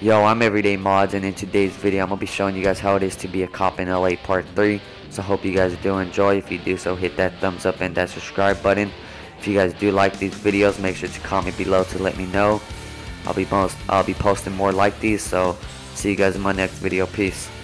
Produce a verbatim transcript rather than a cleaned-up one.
Yo, I'm Everyday Mods, and in today's video I'm going to be showing you guys how it is to be a cop in L A part three. So hope you guys do enjoy. If you do so, hit that thumbs up and that subscribe button. If you guys do like these videos, make sure to comment below to let me know. I'll be most I'll be posting more like these, so see you guys in my next video. Peace.